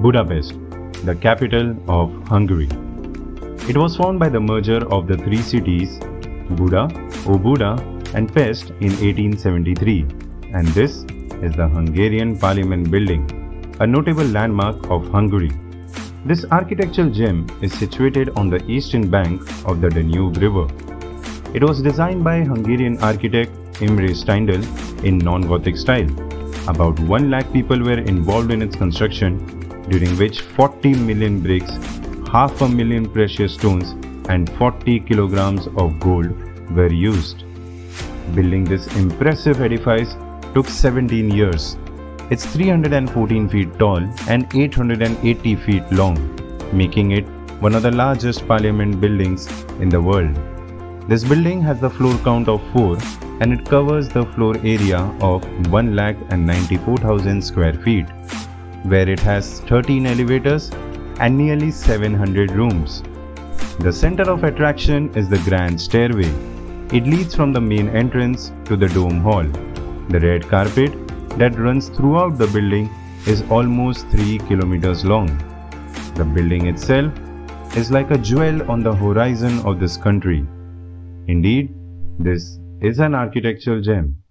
Budapest, the capital of Hungary. It was formed by the merger of the three cities Buda, Óbuda and Pest in 1873, and this is the Hungarian Parliament building, a notable landmark of Hungary. This architectural gem is situated on the eastern bank of the Danube River. It was designed by Hungarian architect Imre Steindl in non-Gothic style. About 1 lakh people were involved in its construction, during which 40 million bricks, 500,000 precious stones and 40 kilograms of gold were used. Building this impressive edifice took 17 years. It's 314 feet tall and 880 feet long, making it one of the largest parliament buildings in the world. This building has the floor count of 4 and it covers the floor area of 1,94,000 square feet, where it has 13 elevators and nearly 700 rooms. The center of attraction is the grand stairway. It leads from the main entrance to the dome hall. The red carpet that runs throughout the building is almost 3 kilometers long. The building itself is like a jewel on the horizon of this country. Indeed, this is an architectural gem.